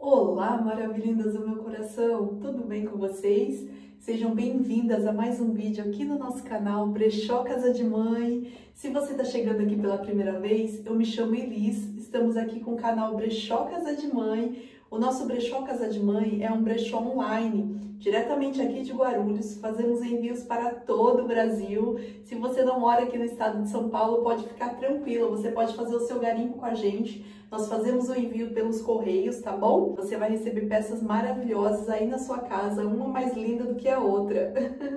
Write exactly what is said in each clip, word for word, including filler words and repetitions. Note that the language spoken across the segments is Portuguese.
Olá, maravilhindas do meu coração! Tudo bem com vocês? Sejam bem-vindas a mais um vídeo aqui no nosso canal Brechó Casa de Mãe. Se você está chegando aqui pela primeira vez, eu me chamo Elis, estamos aqui com o canal Brechó Casa de Mãe. O nosso Brechó Casa de Mãe é um brechó online, diretamente aqui de Guarulhos. Fazemos envios para todo o Brasil. Se você não mora aqui no estado de São Paulo, pode ficar tranquilo, você pode fazer o seu garimpo com a gente. Nós fazemos o envio pelos correios, tá bom? Você vai receber peças maravilhosas aí na sua casa, uma mais linda do que a outra.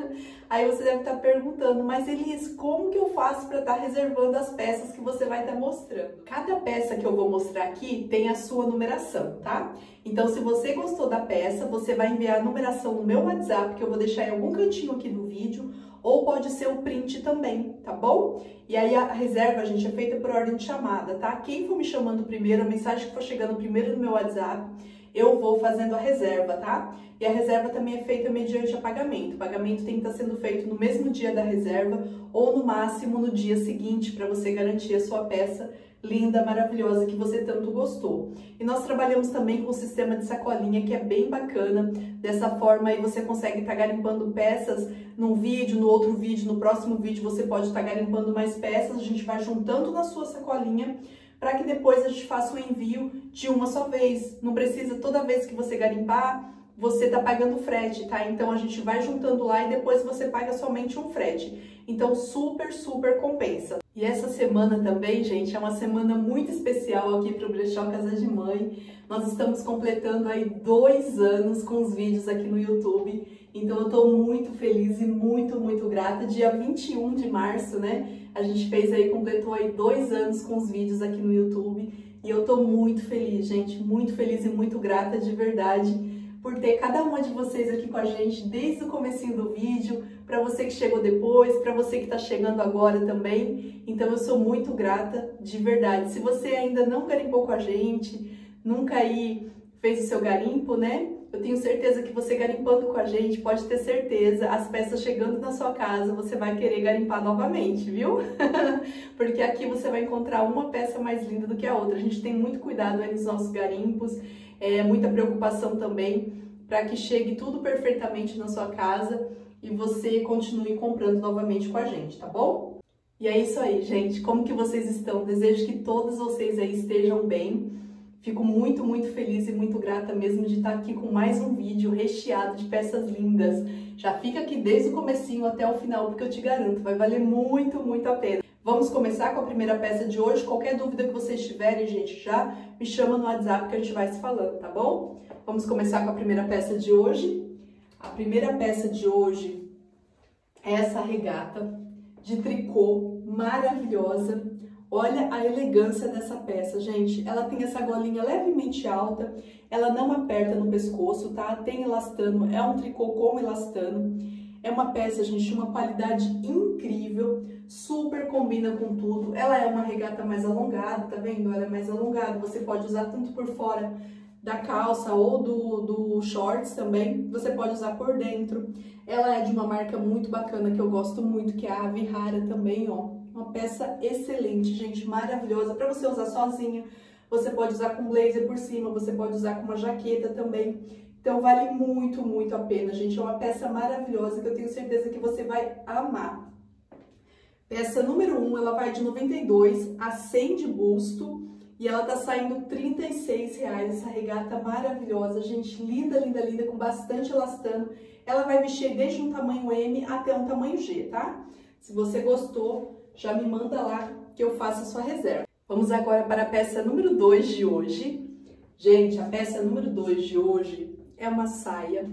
Aí você deve estar perguntando, mas Elis, como que eu faço para estar reservando as peças que você vai estar mostrando? Cada peça que eu vou mostrar aqui tem a sua numeração, tá? Então, se você gostou da peça, você vai enviar a numeração no meu WhatsApp, que eu vou deixar em algum cantinho aqui do vídeo, ou pode ser o print também, tá bom? E aí a reserva, gente, é feita por ordem de chamada, tá? Quem for me chamando primeiro, a mensagem que for chegando primeiro no meu WhatsApp, eu vou fazendo a reserva, tá? E a reserva também é feita mediante a pagamento. O pagamento tem que estar sendo feito no mesmo dia da reserva ou no máximo no dia seguinte, para você garantir a sua peça linda, maravilhosa, que você tanto gostou. E nós trabalhamos também com o sistema de sacolinha, que é bem bacana. Dessa forma aí você consegue estar garimpando peças num vídeo, no outro vídeo, no próximo vídeo você pode estar garimpando mais peças. A gente vai juntando na sua sacolinha para que depois a gente faça o envio de uma só vez. Não precisa toda vez que você garimpar, você tá pagando frete, tá? Então a gente vai juntando lá e depois você paga somente um frete. Então super, super compensa. E essa semana também, gente, é uma semana muito especial aqui para o Brechó Casa de Mãe. Nós estamos completando aí dois anos com os vídeos aqui no YouTube. Então eu tô muito feliz e muito, muito grata. Dia vinte e um de março, né? A gente fez aí, completou aí dois anos com os vídeos aqui no YouTube. E eu tô muito feliz, gente, muito feliz e muito grata de verdade por ter cada uma de vocês aqui com a gente desde o comecinho do vídeo, para você que chegou depois, para você que está chegando agora também. Então eu sou muito grata de verdade. Se você ainda não garimpou com a gente, nunca aí fez o seu garimpo, né? Eu tenho certeza que você garimpando com a gente, pode ter certeza, as peças chegando na sua casa, você vai querer garimpar novamente, viu? Porque aqui você vai encontrar uma peça mais linda do que a outra. A gente tem muito cuidado aí nos nossos garimpos, é, muita preocupação também para que chegue tudo perfeitamente na sua casa e você continue comprando novamente com a gente, tá bom? E é isso aí, gente. Como que vocês estão? Desejo que todos vocês aí estejam bem. Fico muito, muito feliz e muito grata mesmo de estar aqui com mais um vídeo recheado de peças lindas. Já fica aqui desde o comecinho até o final, porque eu te garanto, vai valer muito, muito a pena. Vamos começar com a primeira peça de hoje. Qualquer dúvida que vocês tiverem, gente, já me chama no WhatsApp que a gente vai se falando, tá bom? Vamos começar com a primeira peça de hoje. A primeira peça de hoje é essa regata de tricô maravilhosa. Olha a elegância dessa peça, gente. Ela tem essa golinha levemente alta, ela não aperta no pescoço, tá? Tem elastano, é um tricô com elastano. É uma peça, gente, de uma qualidade incrível, super combina com tudo. Ela é uma regata mais alongada, tá vendo? Ela é mais alongada, você pode usar tanto por fora da calça ou do, do shorts também, você pode usar por dentro. Ela é de uma marca muito bacana que eu gosto muito, que é a Ave Rara também, ó. Uma peça excelente, gente, maravilhosa, para você usar sozinha. Você pode usar com blazer por cima, você pode usar com uma jaqueta também. Então vale muito, muito a pena, gente. É uma peça maravilhosa que eu tenho certeza que você vai amar. Peça número um, ela vai de noventa e dois a cem de busto. E ela tá saindo trinta e seis reais, essa regata maravilhosa, gente, linda, linda, linda, com bastante elastano. Ela vai vestir desde um tamanho M até um tamanho G, tá? Se você gostou, já me manda lá que eu faço a sua reserva. Vamos agora para a peça número dois de hoje. Gente, a peça número dois de hoje é uma saia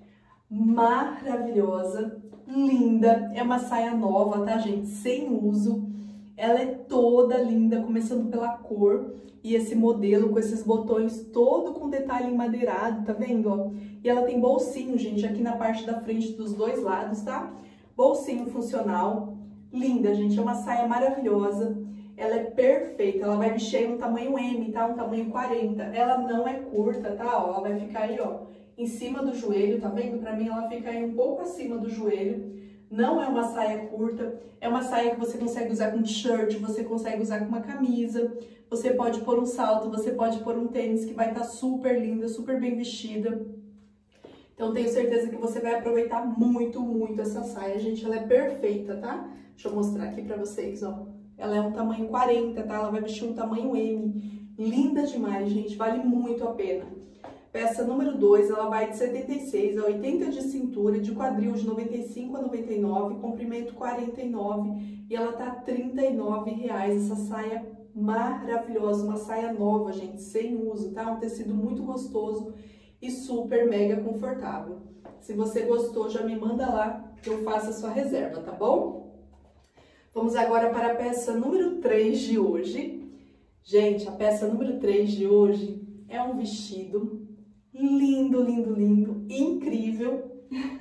maravilhosa, linda. É uma saia nova, tá, gente? Sem uso. Ela é toda linda, começando pela cor e esse modelo com esses botões todo com detalhe madeirado, tá vendo, ó? E ela tem bolsinho, gente, aqui na parte da frente dos dois lados, tá? Bolsinho funcional, linda, gente, é uma saia maravilhosa. Ela é perfeita, ela vai vestir aí um tamanho M, tá? Um tamanho quarenta. Ela não é curta, tá? Ó, ela vai ficar aí, ó, em cima do joelho, tá vendo? Pra mim ela fica aí um pouco acima do joelho. Não é uma saia curta, é uma saia que você consegue usar com t-shirt, você consegue usar com uma camisa, você pode pôr um salto, você pode pôr um tênis que vai estar super linda, super bem vestida. Então, tenho certeza que você vai aproveitar muito, muito essa saia, gente. Ela é perfeita, tá? Deixa eu mostrar aqui pra vocês, ó. Ela é um tamanho quarenta, tá? Ela vai vestir um tamanho M. Linda demais, gente. Vale muito a pena. Peça número dois, ela vai de setenta e seis a oitenta de cintura, de quadril de noventa e cinco a noventa e nove, comprimento quarenta e nove. E ela tá trinta e nove reais. Essa saia maravilhosa, uma saia nova, gente, sem uso, tá? Um tecido muito gostoso e super mega confortável. Se você gostou, já me manda lá que eu faço a sua reserva, tá bom? Vamos agora para a peça número três de hoje. Gente, a peça número três de hoje é um vestido lindo, lindo, lindo, incrível.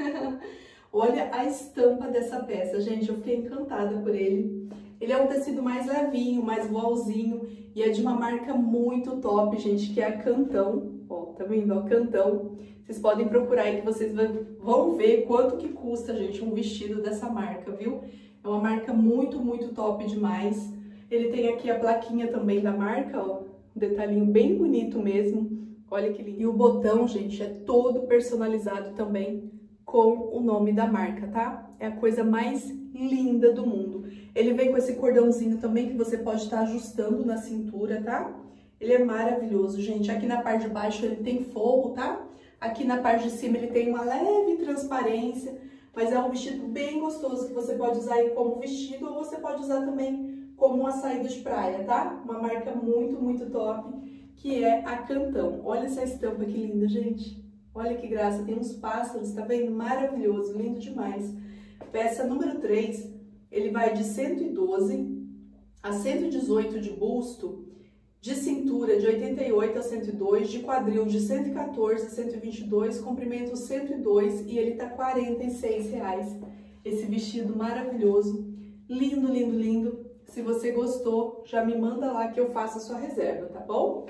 Olha a estampa dessa peça, gente, eu fiquei encantada por ele. Ele é um tecido mais levinho, mais voalzinho e é de uma marca muito top, gente, que é a Cantão. Ó, tá vendo? Ó, Cantão. Vocês podem procurar aí que vocês vão ver quanto que custa, gente, um vestido dessa marca, viu? É uma marca muito, muito top demais. Ele tem aqui a plaquinha também da marca, ó, um detalhinho bem bonito mesmo. Olha que lindo. E o botão, gente, é todo personalizado também com o nome da marca, tá? É a coisa mais linda do mundo. Ele vem com esse cordãozinho também que você pode estar ajustando na cintura, tá? Ele é maravilhoso, gente. Aqui na parte de baixo ele tem forro, tá? Aqui na parte de cima ele tem uma leve transparência, mas é um vestido bem gostoso que você pode usar aí como vestido ou você pode usar também como uma saída de praia, tá? Uma marca muito, muito top, que é a Cantão. Olha essa estampa que linda, gente. Olha que graça, tem uns pássaros, tá vendo? Maravilhoso, lindo demais. Peça número três, ele vai de cento e doze a cento e dezoito de busto, de cintura de oitenta e oito a cento e dois, de quadril de cento e quatorze a cento e vinte e dois, comprimento cento e dois e ele tá quarenta e seis reais. Esse vestido maravilhoso, lindo, lindo, lindo. Se você gostou, já me manda lá que eu faço a sua reserva, tá bom?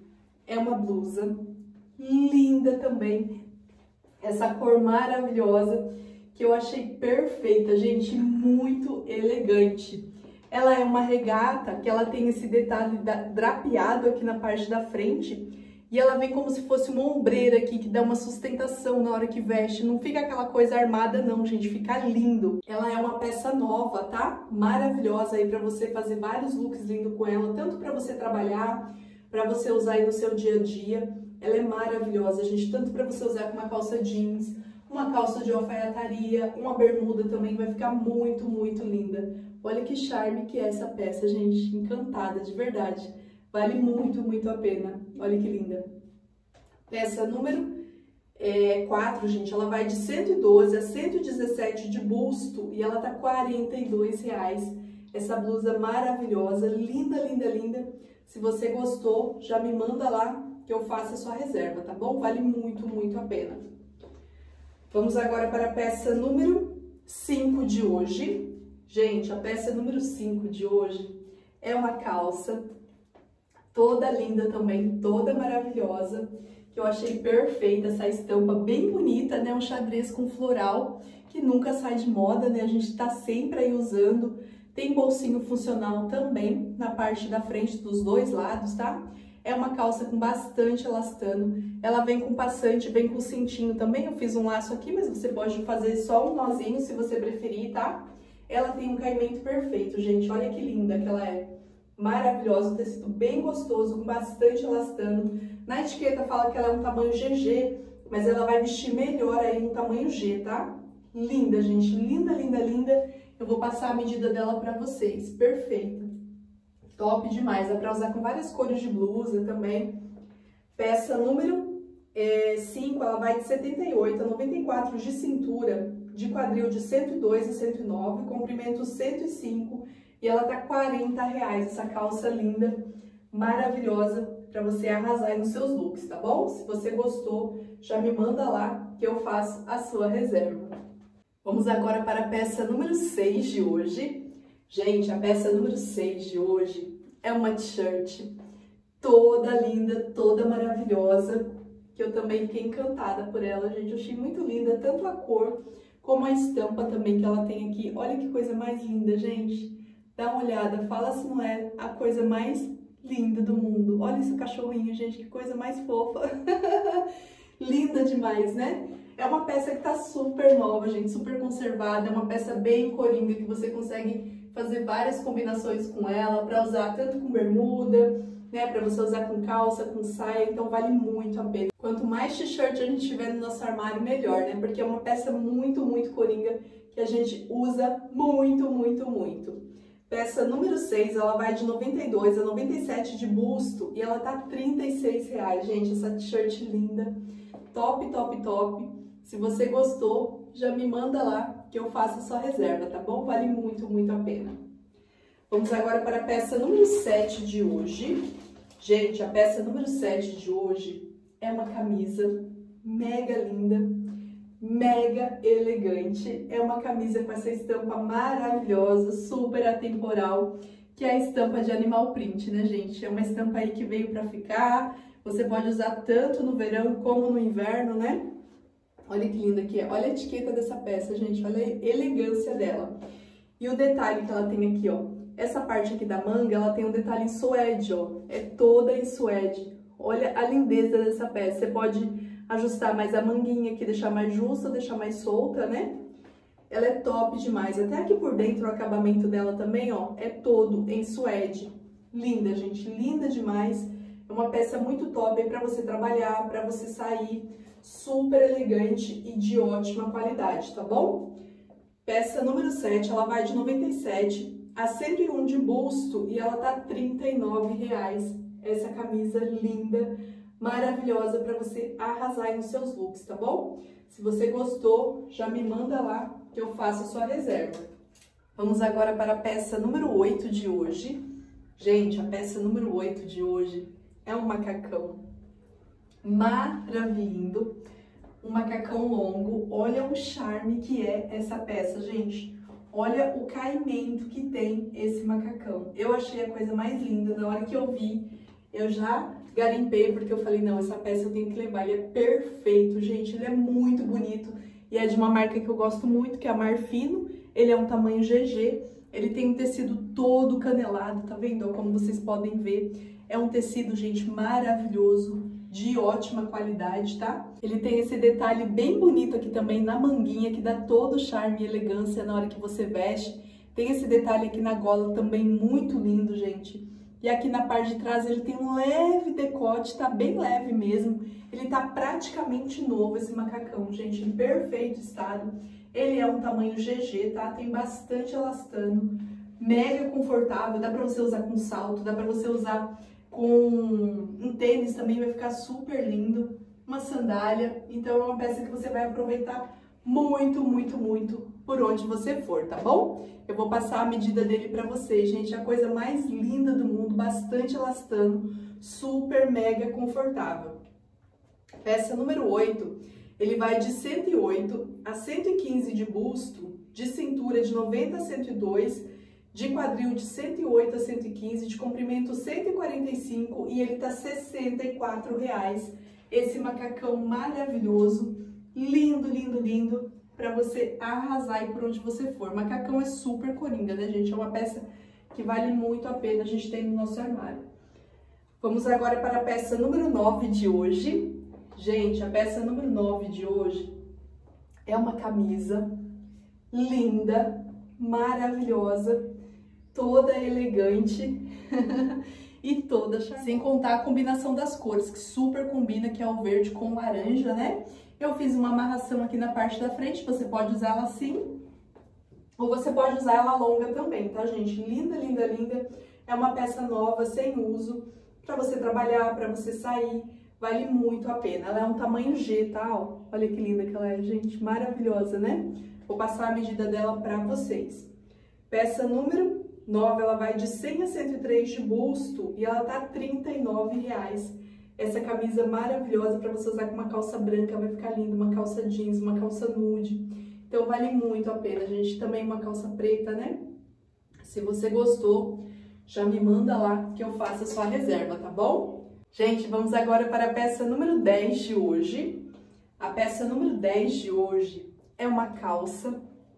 É uma blusa linda também, essa cor maravilhosa que eu achei perfeita, gente, muito elegante. Ela é uma regata que ela tem esse detalhe drapeado aqui na parte da frente e ela vem como se fosse uma ombreira aqui que dá uma sustentação na hora que veste. Não fica aquela coisa armada não, gente, fica lindo. Ela é uma peça nova, tá? Maravilhosa aí para você fazer vários looks lindos com ela, tanto para você trabalhar, para você usar aí no seu dia a dia. Ela é maravilhosa, gente, tanto para você usar com uma calça jeans, uma calça de alfaiataria, uma bermuda também vai ficar muito, muito linda. Olha que charme que é essa peça, gente. Encantada, de verdade. Vale muito, muito a pena. Olha que linda. Peça número é, quatro, gente. Ela vai de cento e doze a cento e dezessete de busto e ela tá quarenta e dois reais. Essa blusa maravilhosa, linda, linda, linda. Se você gostou, já me manda lá que eu faço a sua reserva, tá bom? Vale muito, muito a pena. Vamos agora para a peça número cinco de hoje. Gente, a peça número cinco de hoje é uma calça toda linda também, toda maravilhosa, que eu achei perfeita, essa estampa bem bonita, né? Um xadrez com floral, que nunca sai de moda, né? A gente tá sempre aí usando. Tem bolsinho funcional também na parte da frente dos dois lados, tá? É uma calça com bastante elastano, ela vem com passante, vem com cintinho também. Eu fiz um laço aqui, mas você pode fazer só um nozinho se você preferir, tá? Ela tem um caimento perfeito, gente, olha que linda que ela é. Maravilhosa, um tecido bem gostoso, com bastante elastano. Na etiqueta fala que ela é um tamanho G G, mas ela vai vestir melhor aí no tamanho G, tá? Linda, gente, linda, linda, linda. Eu vou passar a medida dela pra vocês, perfeita. Top demais, dá pra usar com várias cores de blusa também. Peça número cinco, ela vai de setenta e oito a noventa e quatro de cintura, de quadril de cento e dois a cento e nove, comprimento cento e cinco e ela tá quarenta reais. Essa calça linda, maravilhosa, pra você arrasar aí nos seus looks, tá bom? Se você gostou, já me manda lá que eu faço a sua reserva. Vamos agora para a peça número seis de hoje. Gente, a peça número seis de hoje é uma t-shirt toda linda, toda maravilhosa, que eu também fiquei encantada por ela, gente. Eu achei muito linda, tanto a cor como a estampa também que ela tem aqui. Olha que coisa mais linda, gente. Dá uma olhada, fala se não é a coisa mais linda do mundo. Olha esse cachorrinho, gente, que coisa mais fofa. Linda demais, né? É uma peça que tá super nova, gente, super conservada. É uma peça bem coringa que você consegue fazer várias combinações com ela, para usar tanto com bermuda, né, para você usar com calça, com saia, então vale muito a pena. Quanto mais t-shirt a gente tiver no nosso armário, melhor, né? Porque é uma peça muito, muito coringa que a gente usa muito, muito, muito. Peça número seis, ela vai de noventa e dois a noventa e sete de busto e ela tá trinta e seis reais. Gente, essa t-shirt linda, top, top, top. Se você gostou, já me manda lá que eu faço a sua reserva, tá bom? Vale muito, muito a pena. Vamos agora para a peça número sete de hoje. Gente, a peça número sete de hoje é uma camisa mega linda, mega elegante. É uma camisa com essa estampa maravilhosa, super atemporal, que é a estampa de animal print, né, gente? É uma estampa aí que veio para ficar. Você pode usar tanto no verão como no inverno, né? Olha que linda que é. Olha a etiqueta dessa peça, gente. Olha a elegância dela. E o detalhe que ela tem aqui, ó. Essa parte aqui da manga, ela tem um detalhe em suede, ó. É toda em suede. Olha a lindeza dessa peça. Você pode ajustar mais a manguinha aqui, deixar mais justa, deixar mais solta, né? Ela é top demais. Até aqui por dentro, o acabamento dela também, ó, é todo em suede. Linda, gente. Linda demais. É uma peça muito top aí pra você trabalhar, pra você sair. Super elegante e de ótima qualidade, tá bom? Peça número sete, ela vai de noventa e sete a cento e um de busto e ela tá trinta e nove reais. Essa camisa linda, maravilhosa para você arrasar aí nos seus looks, tá bom? Se você gostou, já me manda lá que eu faço a sua reserva. Vamos agora para a peça número oito de hoje. Gente, a peça número oito de hoje é um macacão maravilhoso, um macacão longo. Olha o charme que é essa peça, gente. Olha o caimento que tem esse macacão. Eu achei a coisa mais linda. Na hora que eu vi, eu já garimpei, porque eu falei, não, essa peça eu tenho que levar. Ele é perfeito, gente. Ele é muito bonito. E é de uma marca que eu gosto muito, que é a Marfino. Ele é um tamanho G G. Ele tem um tecido todo canelado, tá vendo? Como vocês podem ver. É um tecido, gente, maravilhoso, de ótima qualidade, tá? Ele tem esse detalhe bem bonito aqui também na manguinha, que dá todo o charme e elegância na hora que você veste. Tem esse detalhe aqui na gola também muito lindo, gente. E aqui na parte de trás ele tem um leve decote, tá bem leve mesmo. Ele tá praticamente novo esse macacão, gente, em perfeito estado. Ele é um tamanho G G, tá? Tem bastante elastano, mega confortável, dá pra você usar com salto, dá pra você usar com um tênis também, vai ficar super lindo, uma sandália. Então é uma peça que você vai aproveitar muito, muito, muito por onde você for, tá bom? Eu vou passar a medida dele pra vocês, gente, a coisa mais linda do mundo, bastante elastano, super mega confortável. Peça número oito, ele vai de cento e oito a cento e quinze de busto, de cintura de noventa a cento e dois, de quadril de cento e oito a cento e quinze, de comprimento cento e quarenta e cinco e ele tá sessenta e quatro reais. Esse macacão maravilhoso, lindo, lindo, lindo, para você arrasar aí por onde você for. O macacão é super coringa, né, gente? É uma peça que vale muito a pena a gente ter no nosso armário. Vamos agora para a peça número nove de hoje. Gente, a peça número nove de hoje é uma camisa linda, maravilhosa, toda elegante e toda charmosa. Sem contar a combinação das cores, que super combina, que é o verde com laranja, né? Eu fiz uma amarração aqui na parte da frente, você pode usar ela assim, ou você pode usar ela longa também, tá, gente? Linda, linda, linda. É uma peça nova, sem uso, pra você trabalhar, pra você sair, vale muito a pena. Ela é um tamanho G, tá? Ó, olha que linda que ela é, gente, maravilhosa, né? Vou passar a medida dela pra vocês. Peça número nove, ela vai de cem a cento e três de busto e ela tá trinta e nove reais. Essa camisa maravilhosa para você usar com uma calça branca, vai ficar linda, uma calça jeans, uma calça nude. Então vale muito a pena, gente. Também uma calça preta, né? Se você gostou, já me manda lá que eu faço a sua reserva, tá bom? Gente, vamos agora para a peça número dez de hoje. A peça número dez de hoje é uma calça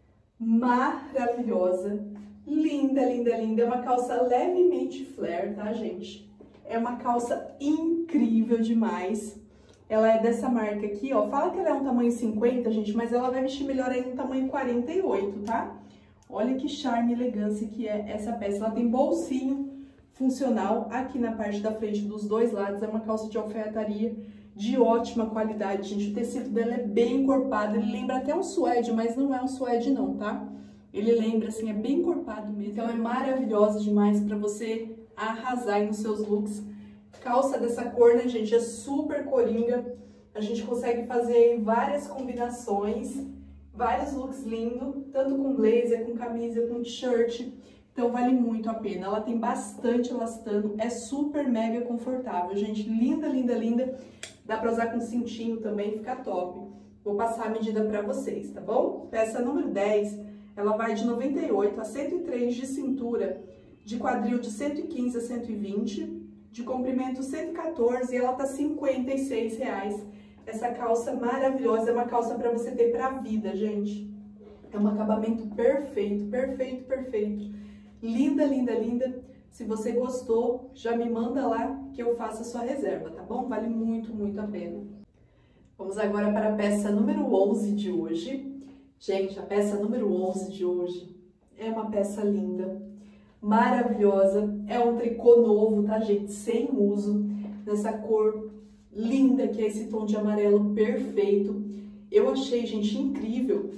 maravilhosa, linda, linda, linda. É uma calça levemente flare, tá, gente? É uma calça incrível demais. Ela é dessa marca aqui, ó. Fala que ela é um tamanho cinquenta, gente, mas ela vai vestir melhor aí um tamanho quarenta e oito, tá? Olha que charme e elegância que é essa peça. Ela tem bolsinho funcional aqui na parte da frente dos dois lados. É uma calça de alfaiataria de ótima qualidade, gente. O tecido dela é bem encorpado. Ele lembra até um suede, mas não é um suede não, tá? Ele lembra, assim, é bem encorpado mesmo. Então é maravilhosa demais pra você arrasar aí nos seus looks. Calça dessa cor, né, gente? É super coringa. A gente consegue fazer aí várias combinações, vários looks lindos, tanto com blazer, com camisa, com t-shirt. Então vale muito a pena. Ela tem bastante elastano, é super mega confortável, gente. Linda, linda, linda. Dá pra usar com cintinho também, fica top. Vou passar a medida pra vocês, tá bom? Peça número dez, ela vai de noventa e oito a cento e três de cintura, de quadril de cento e quinze a cento e vinte, de comprimento cento e quatorze e ela tá cinquenta e seis reais. Essa calça maravilhosa, é uma calça pra você ter pra vida, gente. É um acabamento perfeito, perfeito, perfeito. Linda, linda, linda. Se você gostou, já me manda lá que eu faço a sua reserva, tá bom? Vale muito, muito a pena. Vamos agora para a peça número onze de hoje. Gente, a peça número onze de hoje é uma peça linda, maravilhosa. É um tricô novo, tá, gente? Sem uso, nessa cor linda que é esse tom de amarelo perfeito. Eu achei, gente, incrível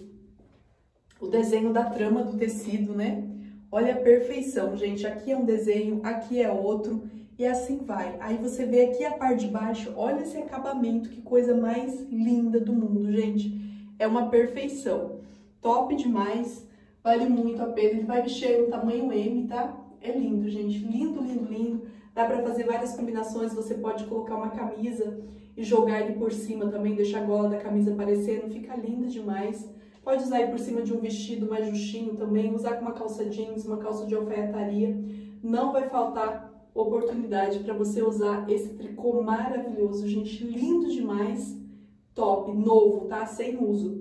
o desenho da trama do tecido, né? Olha a perfeição, gente. Aqui é um desenho, aqui é outro e assim vai. Aí você vê aqui a parte de baixo, olha esse acabamento, que coisa mais linda do mundo, gente. É uma perfeição. Top demais, vale muito a pena. Ele vai vestir no tamanho M, tá? É lindo, gente. Lindo, lindo, lindo. Dá pra fazer várias combinações. Você pode colocar uma camisa e jogar ele por cima também, deixar a gola da camisa aparecendo. Fica lindo demais. Pode usar ele por cima de um vestido mais justinho também, usar com uma calça jeans, uma calça de alfaiataria. Não vai faltar oportunidade para você usar esse tricô maravilhoso, gente, lindo demais, top, novo, tá? Sem uso.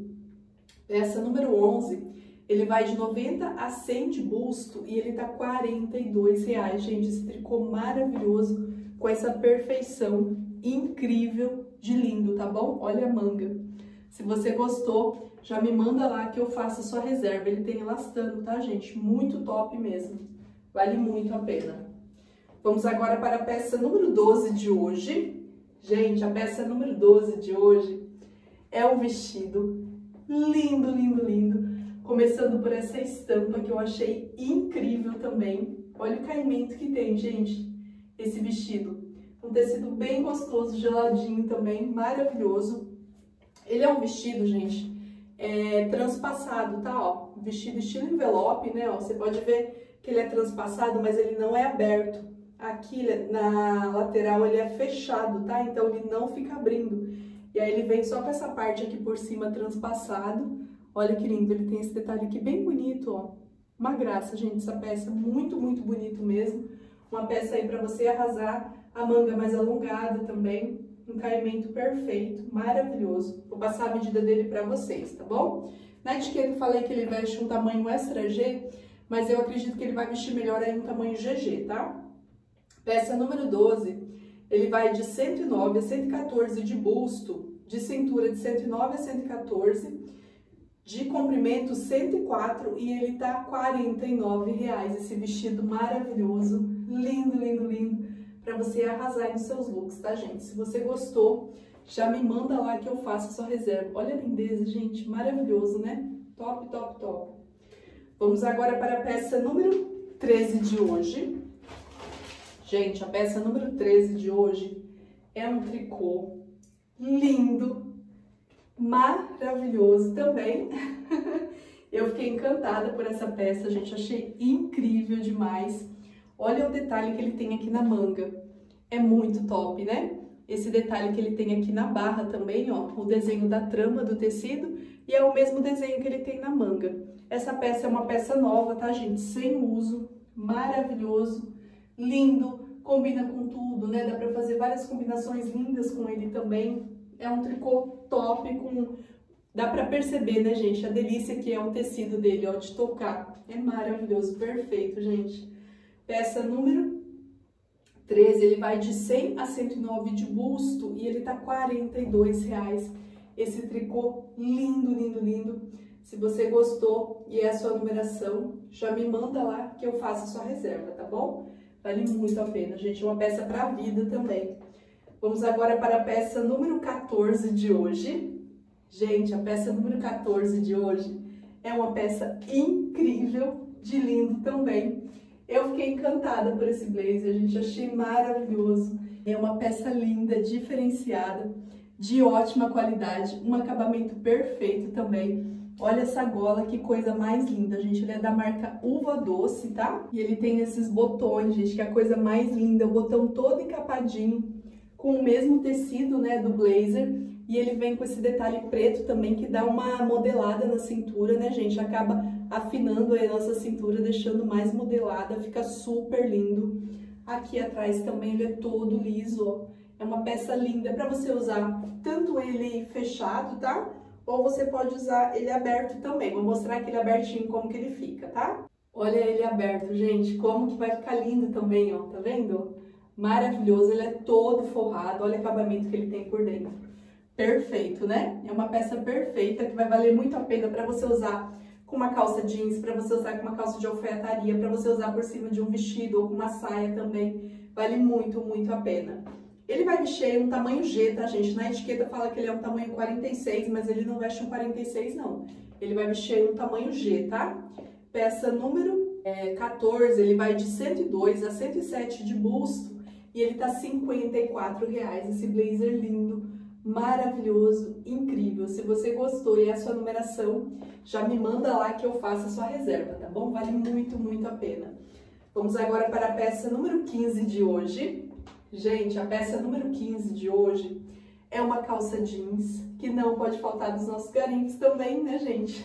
Peça número onze, ele vai de noventa a cem de busto e ele tá quarenta e dois reais, gente. Esse tricô maravilhoso, com essa perfeição incrível de lindo, tá bom? Olha a manga. Se você gostou, já me manda lá que eu faço a sua reserva. Ele tem elastano, tá, gente? Muito top mesmo. Vale muito a pena. Vamos agora para a peça número doze de hoje. Gente, a peça número doze de hoje é um vestido lindo, lindo, lindo. Começando por essa estampa que eu achei incrível também. Olha o caimento que tem, gente, esse vestido. Um tecido bem gostoso, geladinho também, maravilhoso. Ele é um vestido, gente, é, transpassado, tá? Ó, vestido estilo envelope, né? Ó, você pode ver que ele é transpassado, mas ele não é aberto. Aqui na lateral ele é fechado, tá? Então ele não fica abrindo. E aí ele vem só com essa parte aqui por cima transpassado. Olha que lindo, ele tem esse detalhe aqui bem bonito, ó. Uma graça, gente, essa peça, muito, muito bonito mesmo. Uma peça aí pra você arrasar, a manga mais alongada também. Um caimento perfeito, maravilhoso. Vou passar a medida dele pra vocês, tá bom? Na etiqueta eu falei que ele veste um tamanho extra G, mas eu acredito que ele vai vestir melhor aí um tamanho G G, tá? Peça número doze, ele vai de cento e nove a cento e quatorze de busto, de cintura de cento e nove a cento e quatorze, de comprimento cento e quatro e ele tá quarenta e nove reais. Esse vestido maravilhoso, lindo, lindo, lindo, para você arrasar nos seus looks, tá, gente? Se você gostou, já me manda lá que eu faço a sua reserva. Olha a lindeza, gente, maravilhoso, né? Top, top, top. Vamos agora para a peça número treze de hoje. Gente, a peça número treze de hoje é um tricô lindo, maravilhoso também. Eu fiquei encantada por essa peça, gente, achei incrível demais. Olha o detalhe que ele tem aqui na manga, é muito top, né? Esse detalhe que ele tem aqui na barra também, ó, o desenho da trama do tecido e é o mesmo desenho que ele tem na manga. Essa peça é uma peça nova, tá, gente? Sem uso, maravilhoso, lindo, combina com tudo, né? Dá pra fazer várias combinações lindas com ele também. É um tricô top, com Dá pra perceber, né, gente, a delícia que é o tecido dele, ó, de tocar. É maravilhoso, perfeito, gente. Peça número treze, ele vai de cem a cento e nove de busto e ele tá quarenta e dois reais. Esse tricô lindo, lindo, lindo. Se você gostou e é a sua numeração, já me manda lá que eu faço a sua reserva, tá bom? Vale muito a pena, gente, uma peça pra vida também. Vamos agora para a peça número quatorze de hoje. Gente, a peça número quatorze de hoje é uma peça incrível, de lindo também. Eu fiquei encantada por esse blazer, gente, achei maravilhoso. É uma peça linda, diferenciada, de ótima qualidade, um acabamento perfeito também. Olha essa gola, que coisa mais linda, gente. Ele é da marca Uva Doce, tá? E ele tem esses botões, gente, que é a coisa mais linda. O botão todo encapadinho, com o mesmo tecido, né, do blazer. E ele vem com esse detalhe preto também, que dá uma modelada na cintura, né, gente? Acaba afinando aí a nossa cintura, deixando mais modelada, fica super lindo. Aqui atrás também ele é todo liso, ó. É uma peça linda para você usar tanto ele fechado, tá? Ou você pode usar ele aberto também. Vou mostrar aquele abertinho como que ele fica, tá? Olha ele aberto, gente, como que vai ficar lindo também, ó, tá vendo? Maravilhoso, ele é todo forrado, olha o acabamento que ele tem por dentro. Perfeito, né? É uma peça perfeita que vai valer muito a pena para você usar com uma calça jeans, para você usar com uma calça de alfaiataria, para você usar por cima de um vestido ou com uma saia também. Vale muito, muito a pena. Ele vai vestir um tamanho G, tá, gente? Na etiqueta fala que ele é um tamanho quarenta e seis, mas ele não veste um quarenta e seis, não. Ele vai vestir um tamanho G, tá? Peça número é, quatorze, ele vai de cento e dois a cento e sete de busto e ele tá cinquenta e quatro reais. Esse blazer lindo, maravilhoso, incrível. Se você gostou e é a sua numeração, já me manda lá que eu faço a sua reserva, tá bom? Vale muito, muito a pena. Vamos agora para a peça número quinze de hoje. Gente, a peça número quinze de hoje é uma calça jeans, que não pode faltar dos nossos garimpos também, né, gente?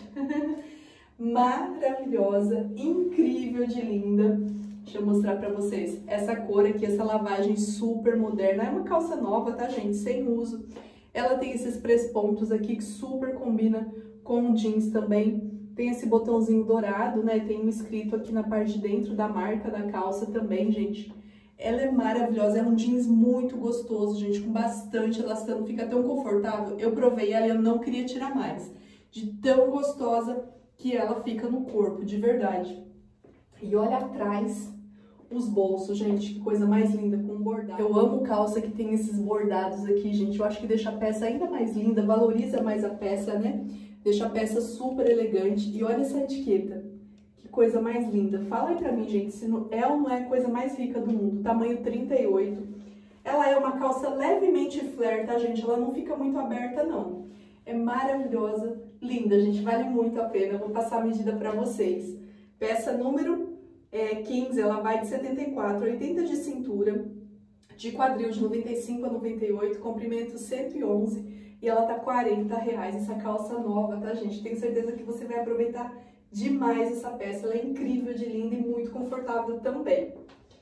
Maravilhosa, incrível de linda. Deixa eu mostrar pra vocês. Essa cor aqui, essa lavagem super moderna. É uma calça nova, tá, gente? Sem uso. Ela tem esses prespontos aqui que super combina com o jeans também. Tem esse botãozinho dourado, né? Tem um escrito aqui na parte de dentro da marca da calça também, gente. Ela é maravilhosa, é um jeans muito gostoso, gente, com bastante elastano, fica tão confortável. Eu provei ela e eu não queria tirar mais, de tão gostosa que ela fica no corpo, de verdade. E olha atrás os bolsos, gente, que coisa mais linda, com bordado. Eu amo calça que tem esses bordados aqui, gente, eu acho que deixa a peça ainda mais linda, valoriza mais a peça, né? Deixa a peça super elegante. E olha essa etiqueta. Coisa mais linda. Fala aí pra mim, gente, se não é ou não é a coisa mais rica do mundo. Tamanho trinta e oito. Ela é uma calça levemente flare, tá, gente? Ela não fica muito aberta, não. É maravilhosa, linda, gente. Vale muito a pena. Eu vou passar a medida pra vocês. Peça número é, quinze, ela vai de setenta e quatro a oitenta de cintura, de quadril de noventa e cinco a noventa e oito, comprimento cento e onze, e ela tá quarenta reais. Essa calça nova, tá, gente? Tenho certeza que você vai aproveitar demais essa peça, ela é incrível de linda e muito confortável também.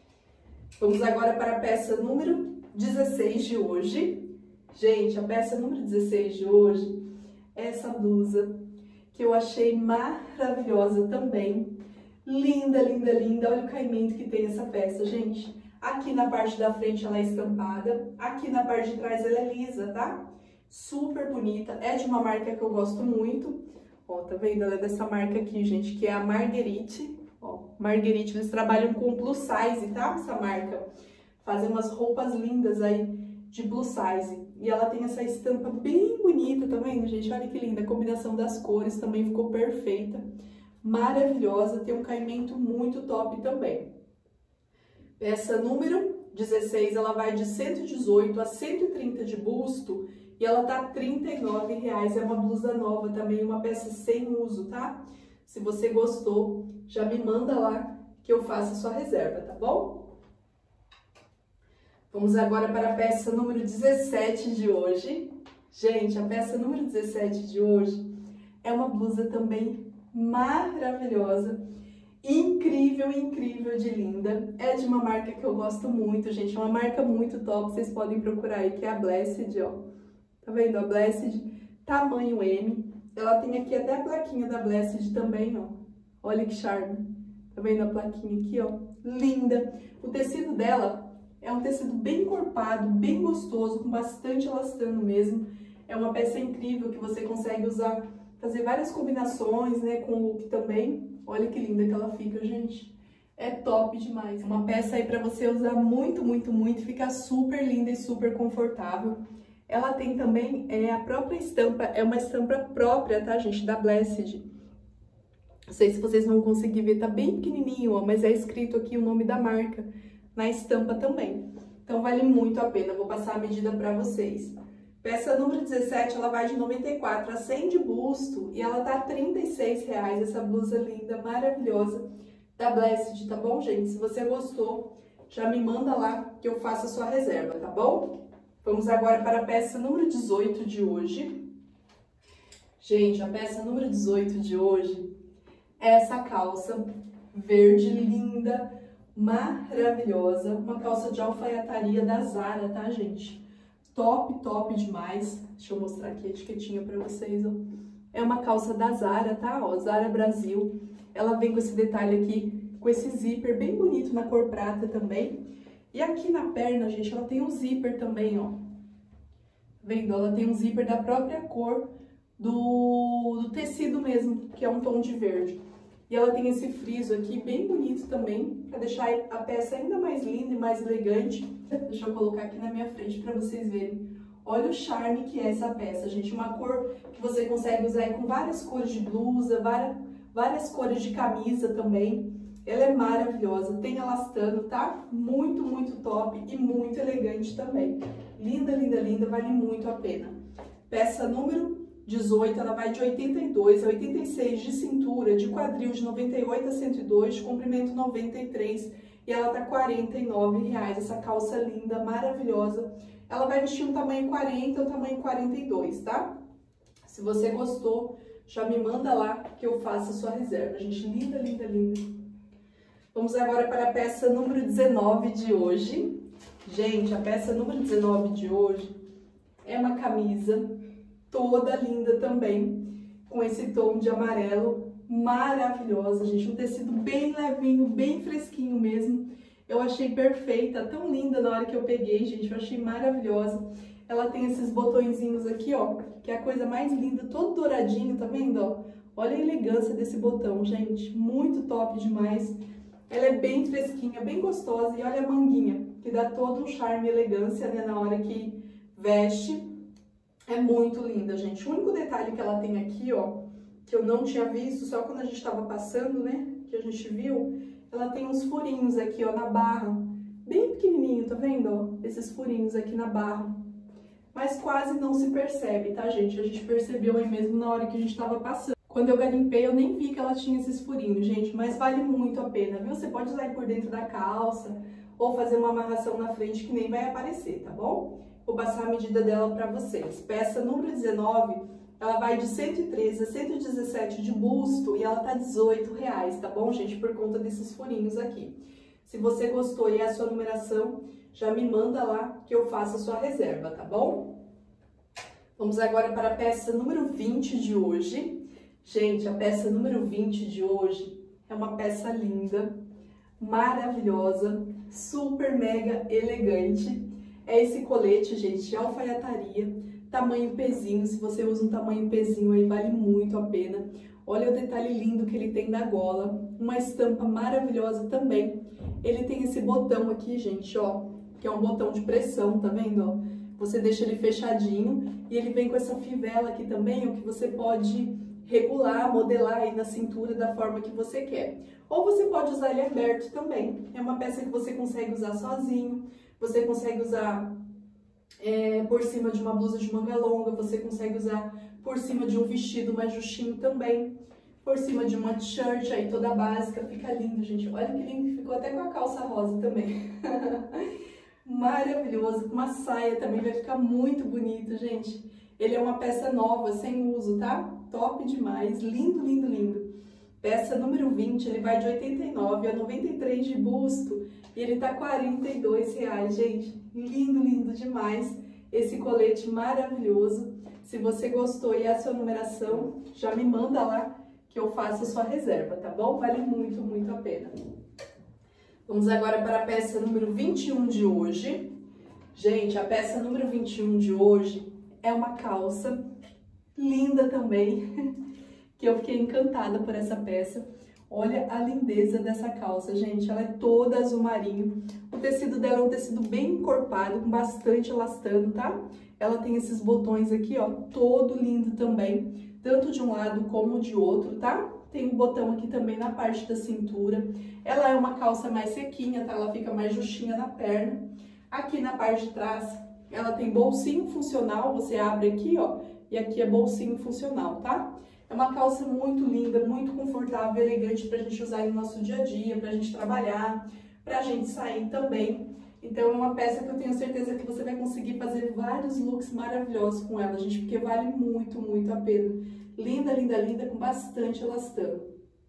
Vamos agora para a peça número dezesseis de hoje. Gente, a peça número dezesseis de hoje é essa blusa, que eu achei maravilhosa também. Linda, linda, linda. Olha o caimento que tem essa peça, gente. Aqui na parte da frente ela é estampada, aqui na parte de trás ela é lisa, tá? Super bonita, é de uma marca que eu gosto muito. Ó, tá vendo? Ela é dessa marca aqui, gente, que é a Marguerite. Ó, Marguerite, eles trabalham com plus size, tá? Essa marca. Fazem umas roupas lindas aí de plus size. E ela tem essa estampa bem bonita, tá vendo, gente? Olha que linda. A combinação das cores também ficou perfeita. Maravilhosa. Tem um caimento muito top também. Peça número dezesseis, ela vai de cento e dezoito a cento e trinta de busto. E ela tá trinta e nove reais, é uma blusa nova também, uma peça sem uso, tá? Se você gostou, já me manda lá que eu faço a sua reserva, tá bom? Vamos agora para a peça número dezessete de hoje. Gente, a peça número dezessete de hoje é uma blusa também maravilhosa, incrível, incrível de linda. É de uma marca que eu gosto muito, gente, é uma marca muito top, vocês podem procurar aí, que é a Blessed, ó. Tá vendo? A Blessed, tamanho M. Ela tem aqui até a plaquinha da Blessed também, ó. Olha que charme. Tá vendo a plaquinha aqui, ó? Linda. O tecido dela é um tecido bem encorpado, bem gostoso, com bastante elastano mesmo. É uma peça incrível que você consegue usar, fazer várias combinações, né, com o look também. Olha que linda que ela fica, gente. É top demais. Uma peça aí pra você usar muito, muito, muito. Fica super linda e super confortável. Ela tem também é, a própria estampa, é uma estampa própria, tá, gente, da Blessed. Não sei se vocês vão conseguir ver, tá bem pequenininho, ó, mas é escrito aqui o nome da marca na estampa também. Então vale muito a pena, vou passar a medida pra vocês. Peça número dezessete, ela vai de noventa e quatro a cem de busto e ela tá trinta e seis reais, essa blusa linda, maravilhosa da Blessed, tá bom, gente? Se você gostou, já me manda lá que eu faço a sua reserva, tá bom? Vamos agora para a peça número dezoito de hoje. Gente, a peça número dezoito de hoje é essa calça verde linda, maravilhosa, uma calça de alfaiataria da Zara, tá, gente? Top, top demais. Deixa eu mostrar aqui a etiquetinha pra vocês, ó. É uma calça da Zara, tá? Ó, Zara Brasil. Ela vem com esse detalhe aqui, com esse zíper bem bonito na cor prata também. E aqui na perna, gente, ela tem um zíper também, ó. Vendo? Ela tem um zíper da própria cor do, do tecido mesmo, que é um tom de verde. E ela tem esse friso aqui bem bonito também, pra deixar a peça ainda mais linda e mais elegante. Deixa eu colocar aqui na minha frente pra vocês verem. Olha o charme que é essa peça, gente. Uma cor que você consegue usar aí com várias cores de blusa, várias, várias cores de camisa também. Ela é maravilhosa, tem elastano, tá? Muito, muito top e muito elegante também. Linda, linda, linda, vale muito a pena. Peça número dezoito, ela vai de oitenta e dois a oitenta e seis de cintura, de quadril de noventa e oito a cento e dois, de comprimento noventa e três e ela tá quarenta e nove reais. Essa calça linda, maravilhosa. Ela vai vestir um tamanho quarenta ou tamanho quarenta e dois, tá? Se você gostou, já me manda lá que eu faço a sua reserva. Gente, linda, linda, linda. Vamos agora para a peça número dezenove de hoje. Gente, a peça número dezenove de hoje é uma camisa toda linda também, com esse tom de amarelo, maravilhosa, gente. Um tecido bem levinho, bem fresquinho mesmo. Eu achei perfeita, tão linda na hora que eu peguei, gente. Eu achei maravilhosa. Ela tem esses botõezinhos aqui, ó, que é a coisa mais linda, todo douradinho, tá vendo, ó? Olha a elegância desse botão, gente. Muito top demais. Ela é bem fresquinha, bem gostosa. E olha a manguinha, que dá todo um charme e elegância, né, na hora que veste. É muito linda, gente. O único detalhe que ela tem aqui, ó, que eu não tinha visto, só quando a gente tava passando, né, que a gente viu, ela tem uns furinhos aqui, ó, na barra. Bem pequenininho, tá vendo, ó? Esses furinhos aqui na barra. Mas quase não se percebe, tá, gente? A gente percebeu aí mesmo na hora que a gente tava passando. Quando eu garimpei, eu nem vi que ela tinha esses furinhos, gente, mas vale muito a pena, viu? Você pode usar aí por dentro da calça ou fazer uma amarração na frente que nem vai aparecer, tá bom? Vou passar a medida dela pra vocês. Peça número dezenove, ela vai de cento e treze a cento e dezessete de busto e ela tá dezoito reais, tá bom, gente? Por conta desses furinhos aqui. Se você gostou e é a sua numeração, já me manda lá que eu faço a sua reserva, tá bom? Vamos agora para a peça número vinte de hoje. Gente, a peça número vinte de hoje é uma peça linda, maravilhosa, super mega elegante. É esse colete, gente, de alfaiataria, tamanho pezinho. Se você usa um tamanho pezinho aí, vale muito a pena. Olha o detalhe lindo que ele tem na gola, uma estampa maravilhosa também. Ele tem esse botão aqui, gente, ó, que é um botão de pressão, tá vendo, ó? Você deixa ele fechadinho e ele vem com essa fivela aqui também, ó, que você pode regular, modelar aí na cintura da forma que você quer. Ou você pode usar ele aberto também. É uma peça que você consegue usar sozinho, você consegue usar é, por cima de uma blusa de manga longa, você consegue usar por cima de um vestido mais justinho também, por cima de uma t-shirt aí toda básica. Fica lindo, gente. Olha que lindo, ficou até com a calça rosa também. Maravilhoso, com uma saia também vai ficar muito bonito, gente. Ele é uma peça nova, sem uso, tá? Top demais, lindo, lindo, lindo. Peça número vinte, ele vai de oitenta e nove a noventa e três de busto e ele tá quarenta e dois reais, gente. Lindo, lindo demais esse colete maravilhoso. Se você gostou e é a sua numeração, já me manda lá que eu faço a sua reserva, tá bom? Vale muito, muito a pena. Vamos agora para a peça número vinte e um de hoje. Gente, a peça número vinte e um de hoje é uma calça linda também, que eu fiquei encantada por essa peça. Olha a lindeza dessa calça, gente, ela é toda azul marinho. O tecido dela é um tecido bem encorpado, com bastante elastano, tá? Ela tem esses botões aqui, ó, todo lindo também, tanto de um lado como de outro, tá? Tem um botão aqui também na parte da cintura. Ela é uma calça mais sequinha, tá? Ela fica mais justinha na perna. Aqui na parte de trás, ela tem bolsinho funcional, você abre aqui, ó, e aqui é bolsinho funcional, tá? É uma calça muito linda, muito confortável, elegante pra gente usar no nosso dia a dia, pra gente trabalhar, pra gente sair também. Então é uma peça que eu tenho certeza que você vai conseguir fazer vários looks maravilhosos com ela, gente, porque vale muito, muito a pena. Linda, linda, linda, com bastante elastano.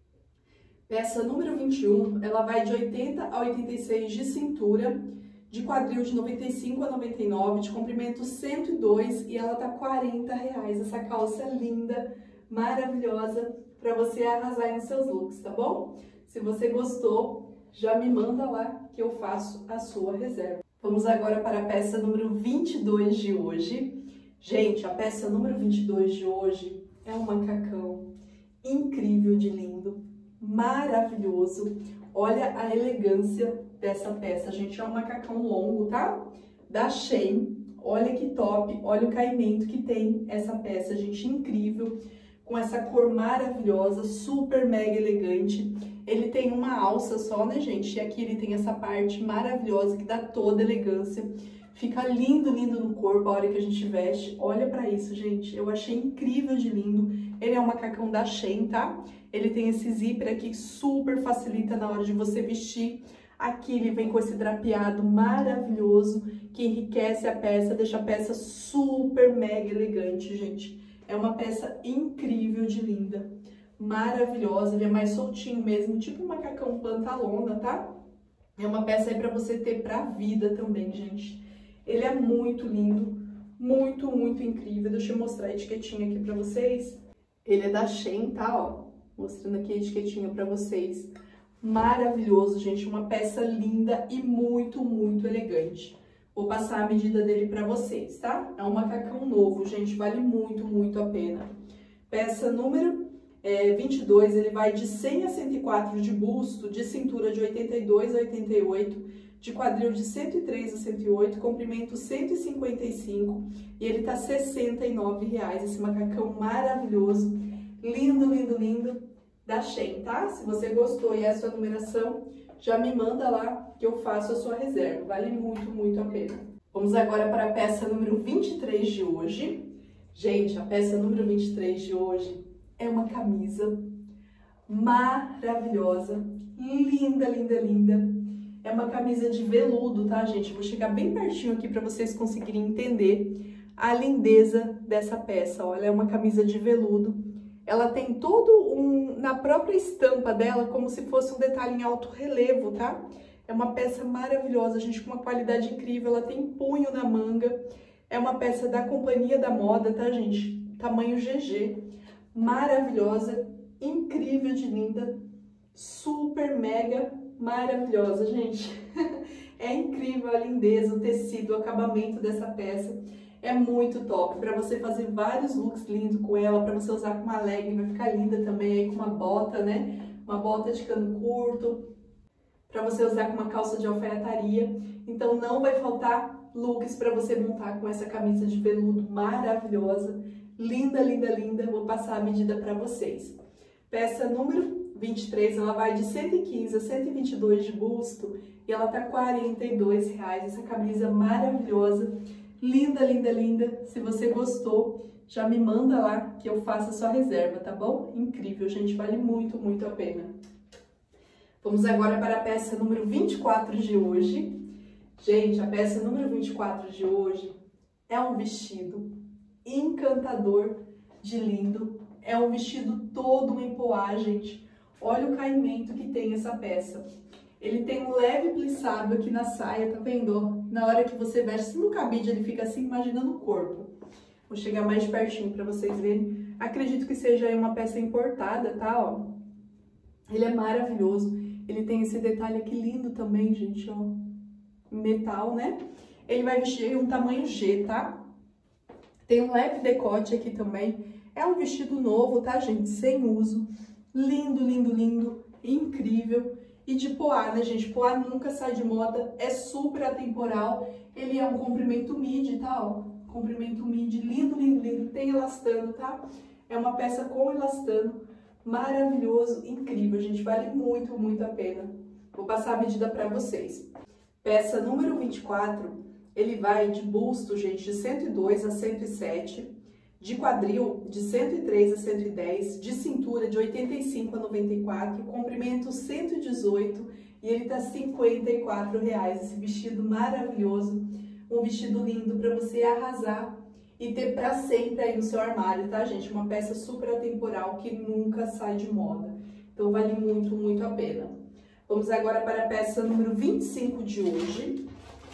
Peça número vinte e um, ela vai de oitenta a oitenta e seis de cintura, de quadril de noventa e cinco a noventa e nove, de comprimento cento e dois e ela tá quarenta reais. Essa calça é linda, maravilhosa, para você arrasar nos seus looks, tá bom? Se você gostou, já me manda lá que eu faço a sua reserva. Vamos agora para a peça número vinte e dois de hoje. Gente, a peça número vinte e dois de hoje é um macacão incrível de lindo, maravilhoso. Olha a elegância dessa peça, gente, é um macacão longo, tá? Da Shein. Olha que top, olha o caimento que tem essa peça, gente, incrível. Com essa cor maravilhosa, super mega elegante. Ele tem uma alça só, né, gente? E aqui ele tem essa parte maravilhosa que dá toda elegância. Fica lindo, lindo no corpo a hora que a gente veste. Olha pra isso, gente. Eu achei incrível de lindo. Ele é um macacão da Shein, tá? Ele tem esse zíper aqui que super facilita na hora de você vestir. Aqui ele vem com esse drapeado maravilhoso que enriquece a peça, deixa a peça super mega elegante, gente. É uma peça incrível de linda, maravilhosa, ele é mais soltinho mesmo, tipo um macacão pantalona, tá? É uma peça aí pra você ter pra vida também, gente. Ele é muito lindo, muito, muito incrível. Deixa eu mostrar a etiquetinha aqui pra vocês. Ele é da Shein, tá? Ó, mostrando aqui a etiquetinha pra vocês. Maravilhoso, gente, uma peça linda e muito, muito elegante. Vou passar a medida dele pra vocês, tá? É um macacão novo, gente, vale muito, muito a pena. Peça número é, vinte e dois, ele vai de cem a cento e quatro de busto, de cintura de oitenta e dois a oitenta e oito, de quadril de cento e três a cento e oito, comprimento cento e cinquenta e cinco e ele tá sessenta e nove reais. Esse macacão maravilhoso, lindo, lindo, lindo, da Shein, tá? Se você gostou e é a sua numeração, já me manda lá que eu faço a sua reserva. Vale muito, muito a pena. Vamos agora para a peça número vinte e três de hoje. Gente, a peça número vinte e três de hoje é uma camisa maravilhosa, linda, linda, linda. É uma camisa de veludo, tá, gente? Vou chegar bem pertinho aqui para vocês conseguirem entender a lindeza dessa peça. Olha, é uma camisa de veludo. Ela tem todo um, na própria estampa dela, como se fosse um detalhe em alto relevo, tá? É uma peça maravilhosa, gente, com uma qualidade incrível. Ela tem punho na manga. É uma peça da Companhia da Moda, tá, gente? Tamanho G G. Maravilhosa, incrível de linda, super mega maravilhosa, gente. É incrível a lindeza, o tecido, o acabamento dessa peça. É muito top, para você fazer vários looks lindos com ela, para você usar com uma legging, vai ficar linda também aí com uma bota, né? Uma bota de cano curto, para você usar com uma calça de alfaiataria. Então não vai faltar looks para você montar com essa camisa de veludo maravilhosa. Linda, linda, linda. Vou passar a medida para vocês. Peça número vinte e três, ela vai de cento e quinze a cento e vinte e dois de busto e ela tá quarenta e dois reais. Essa camisa maravilhosa. Linda, linda, linda. Se você gostou, já me manda lá que eu faço a sua reserva, tá bom? Incrível, gente. Vale muito, muito a pena. Vamos agora para a peça número vinte e quatro de hoje. Gente, a peça número vinte e quatro de hoje é um vestido encantador de lindo. É um vestido todo em poá, gente. Olha o caimento que tem essa peça. Ele tem um leve plissado aqui na saia, tá vendo? Na hora que você veste, se no cabide ele fica assim, imaginando o corpo. Vou chegar mais de pertinho para vocês verem. Acredito que seja aí uma peça importada, tá, ó. Ele é maravilhoso. Ele tem esse detalhe aqui lindo também, gente, ó. Metal, né? Ele vai vestir um tamanho G, tá? Tem um leve decote aqui também. É um vestido novo, tá, gente? Sem uso. Lindo, lindo, lindo. Incrível. E de poá, né, gente? Poá nunca sai de moda. É super atemporal. Ele é um comprimento midi, tá, ó? Comprimento midi. Lindo, lindo, lindo. Tem elastano, tá? É uma peça com elastano. Maravilhoso, incrível, gente. Vale muito, muito a pena. Vou passar a medida pra vocês. Peça número vinte e quatro. Ele vai de busto, gente, de cento e dois a cento e sete, de quadril de cento e três a cento e dez, de cintura de oitenta e cinco a noventa e quatro, comprimento cento e dezoito e ele tá cinquenta e quatro reais. Esse vestido maravilhoso, um vestido lindo para você arrasar e ter para sempre aí no seu armário, tá, gente? Uma peça super atemporal que nunca sai de moda. Então vale muito, muito a pena. Vamos agora para a peça número vinte e cinco de hoje.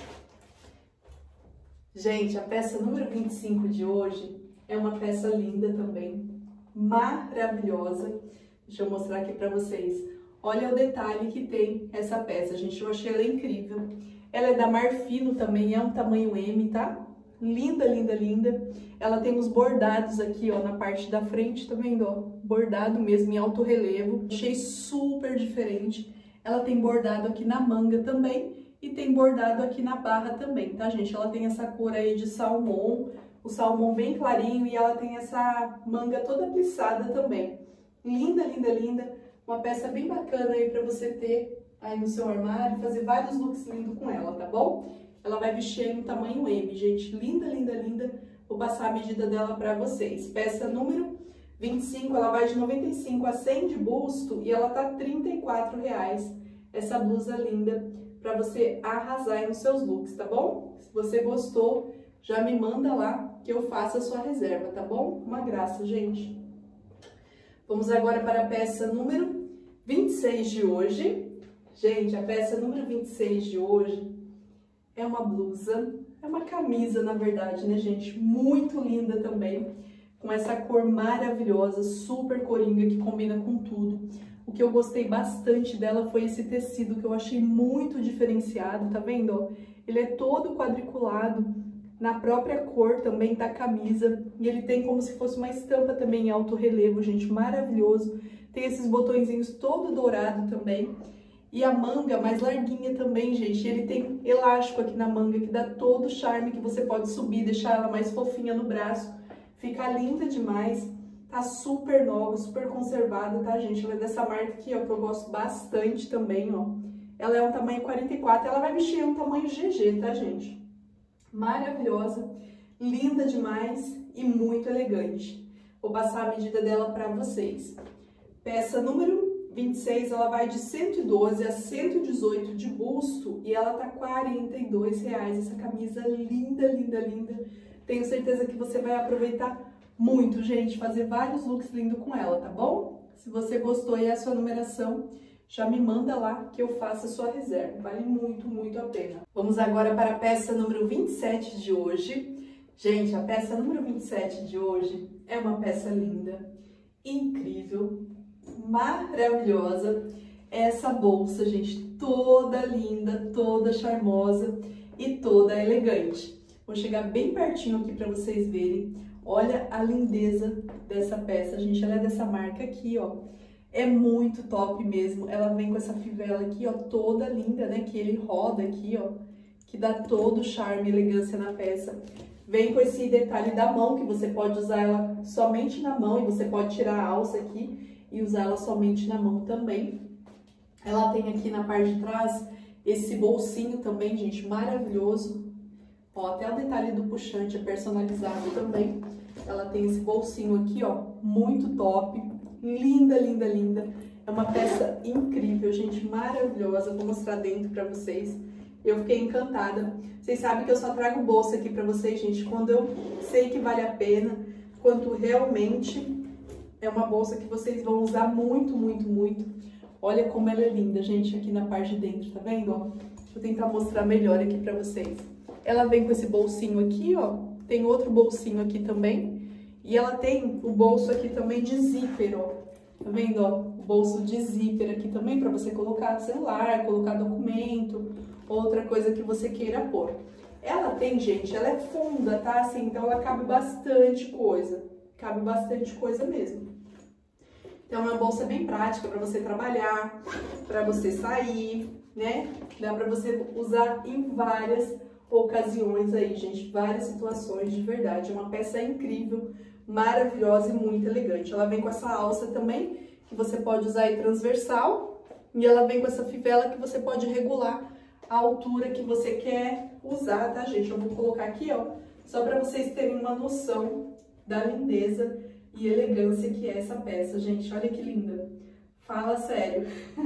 Gente, a peça número vinte e cinco de hoje é uma peça linda também, maravilhosa. Deixa eu mostrar aqui pra vocês. Olha o detalhe que tem essa peça, gente, eu achei ela incrível. Ela é da Marfino também, é um tamanho M, tá? Linda, linda, linda. Ela tem os bordados aqui, ó, na parte da frente, tá vendo, ó? Bordado mesmo, em alto relevo. Achei super diferente. Ela tem bordado aqui na manga também. E tem bordado aqui na barra também, tá, gente? Ela tem essa cor aí de salmão, o salmão bem clarinho, e ela tem essa manga toda plissada também. Linda, linda, linda. Uma peça bem bacana aí pra você ter aí no seu armário, fazer vários looks lindos com ela, tá bom? Ela vai vestir em um tamanho M, gente. Linda, linda, linda. Vou passar a medida dela pra vocês. Peça número vinte e cinco, ela vai de noventa e cinco a cem de busto e ela tá trinta e quatro reais. Essa blusa linda, para você arrasar aí nos seus looks, tá bom? Se você gostou, já me manda lá que eu faço a sua reserva, tá bom? Uma graça, gente. Vamos agora para a peça número vinte e seis de hoje. Gente, a peça número vinte e seis de hoje é uma blusa, é uma camisa, na verdade, né, gente? Muito linda também, com essa cor maravilhosa, super coringa, que combina com tudo. O que eu gostei bastante dela foi esse tecido, que eu achei muito diferenciado, tá vendo? Ó, ele é todo quadriculado, na própria cor também da camisa, e ele tem como se fosse uma estampa também em alto relevo, gente, maravilhoso. Tem esses botõezinhos todo dourado também, e a manga mais larguinha também, gente. Ele tem elástico aqui na manga, que dá todo o charme, que você pode subir, deixar ela mais fofinha no braço. Fica linda demais. Tá super nova, super conservada, tá, gente? Ela é dessa marca aqui, ó, que eu gosto bastante também, ó. Ela é um tamanho quarenta e quatro, ela vai vestir um tamanho G G, tá, gente? Maravilhosa, linda demais e muito elegante. Vou passar a medida dela pra vocês. Peça número vinte e seis, ela vai de cento e doze a cento e dezoito de busto e ela tá quarenta e dois reais. Essa camisa linda, linda, linda. Tenho certeza que você vai aproveitar muito, gente, fazer vários looks lindos com ela, tá bom? Se você gostou e é a sua numeração, já me manda lá que eu faço a sua reserva. Vale muito, muito a pena. Vamos agora para a peça número vinte e sete de hoje. Gente, a peça número vinte e sete de hoje é uma peça linda, incrível, maravilhosa. Essa bolsa, gente, toda linda, toda charmosa e toda elegante. Vou chegar bem pertinho aqui para vocês verem. Olha a lindeza dessa peça, gente. Ela é dessa marca aqui, ó. É muito top mesmo. Ela vem com essa fivela aqui, ó, toda linda, né? Que ele roda aqui, ó. Que dá todo o charme e elegância na peça. Vem com esse detalhe da mão, que você pode usar ela somente na mão. E você pode tirar a alça aqui e usar ela somente na mão também. Ela tem aqui na parte de trás esse bolsinho também, gente, maravilhoso. Ó, até o detalhe do puxante é personalizado também. Ela tem esse bolsinho aqui, ó, muito top. Linda, linda, linda. É uma peça incrível, gente, maravilhosa. Vou mostrar dentro pra vocês. Eu fiquei encantada. Vocês sabem que eu só trago bolsa aqui pra vocês, gente, quando eu sei que vale a pena, quando realmente é uma bolsa que vocês vão usar muito, muito, muito. Olha como ela é linda, gente, aqui na parte de dentro, tá vendo? Ó, deixa eu tentar mostrar melhor aqui pra vocês. Ela vem com esse bolsinho aqui, ó, tem outro bolsinho aqui também. E ela tem o bolso aqui também de zíper, ó. Tá vendo, ó? O bolso de zíper aqui também para você colocar celular, colocar documento, outra coisa que você queira pôr. Ela tem, gente, ela é funda, tá? Assim, então ela cabe bastante coisa. Cabe bastante coisa mesmo. Então, é uma bolsa bem prática para você trabalhar, para você sair, né? Dá para você usar em várias ocasiões aí, gente. Várias situações, de verdade. É uma peça incrível, maravilhosa e muito elegante. Ela vem com essa alça também, que você pode usar aí transversal. E ela vem com essa fivela que você pode regular a altura que você quer usar, tá, gente? Eu vou colocar aqui, ó, só para vocês terem uma noção da lindeza e elegância que é essa peça, gente. Olha que linda. Fala sério.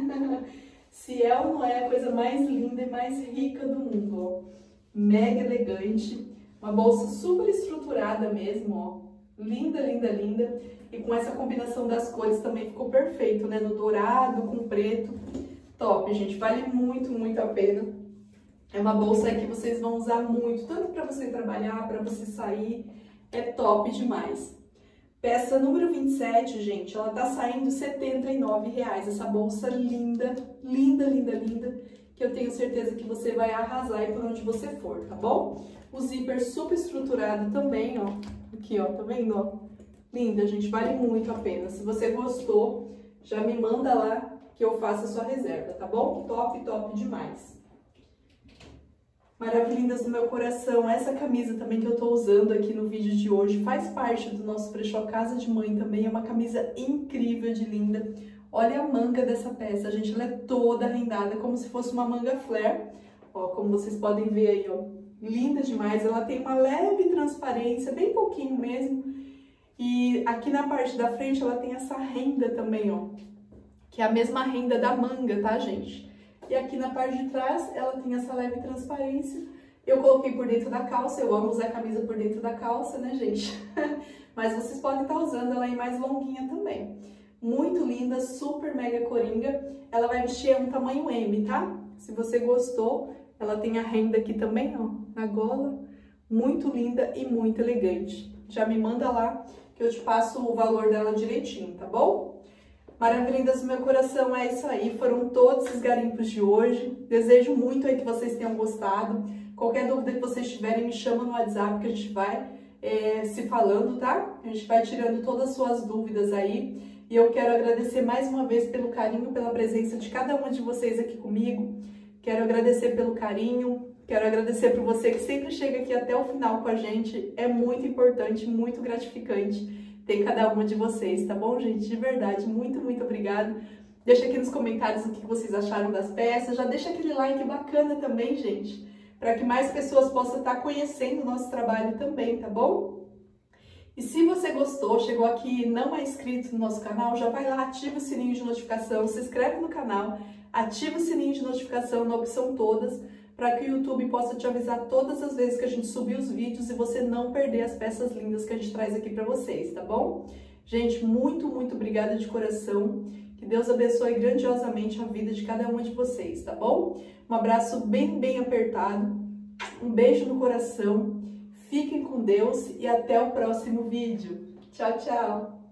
Se é ou não é a coisa mais linda e mais rica do mundo, ó. Mega elegante. Uma bolsa super estruturada mesmo, ó. Linda, linda, linda. E com essa combinação das cores também ficou perfeito, né? No dourado com preto. Top, gente. Vale muito, muito a pena. É uma bolsa que vocês vão usar muito, tanto para você trabalhar, para você sair. É top demais. Peça número vinte e sete, gente, ela tá saindo setenta e nove reais. Essa bolsa linda, linda, linda, linda, que eu tenho certeza que você vai arrasar aí por onde você for, tá bom? O zíper super estruturado também, ó. Aqui, ó, tá vendo, ó? Linda, gente, vale muito a pena. Se você gostou, já me manda lá que eu faço a sua reserva, tá bom? Top, top demais. Maravilhindas do meu coração, essa camisa também que eu tô usando aqui no vídeo de hoje faz parte do nosso brechó Casa de Mãe também, é uma camisa incrível de linda. Olha a manga dessa peça, gente, ela é toda rendada, como se fosse uma manga flare, ó, como vocês podem ver aí, ó, linda demais. Ela tem uma leve transparência, bem pouquinho mesmo, e aqui na parte da frente ela tem essa renda também, ó, que é a mesma renda da manga, tá, gente? E aqui na parte de trás, ela tem essa leve transparência. Eu coloquei por dentro da calça, eu amo usar a camisa por dentro da calça, né, gente? Mas vocês podem estar usando ela aí mais longuinha também. Muito linda, super mega coringa. Ela vai vestir um tamanho M, tá? Se você gostou, ela tem a renda aqui também, ó, na gola. Muito linda e muito elegante. Já me manda lá que eu te passo o valor dela direitinho, tá bom? Maravilhindas do meu coração, é isso aí, foram todos os garimpos de hoje. Desejo muito aí que vocês tenham gostado. Qualquer dúvida que vocês tiverem, me chama no WhatsApp que a gente vai é, se falando, tá? A gente vai tirando todas as suas dúvidas aí. E eu quero agradecer mais uma vez pelo carinho, pela presença de cada uma de vocês aqui comigo. Quero agradecer pelo carinho, quero agradecer por você que sempre chega aqui até o final com a gente. É muito importante, muito gratificante ter cada uma de vocês, tá bom, gente? De verdade, muito, muito obrigada. Deixa aqui nos comentários o que vocês acharam das peças. Já deixa aquele like bacana também, gente, para que mais pessoas possam estar conhecendo o nosso trabalho também, tá bom? E se você gostou, chegou aqui e não é inscrito no nosso canal, já vai lá, ativa o sininho de notificação, se inscreve no canal, ativa o sininho de notificação na opção todas, para que o YouTube possa te avisar todas as vezes que a gente subir os vídeos e você não perder as peças lindas que a gente traz aqui para vocês, tá bom? Gente, muito, muito obrigada de coração. Que Deus abençoe grandiosamente a vida de cada uma de vocês, tá bom? Um abraço bem, bem apertado. Um beijo no coração. Fiquem com Deus e até o próximo vídeo. Tchau, tchau!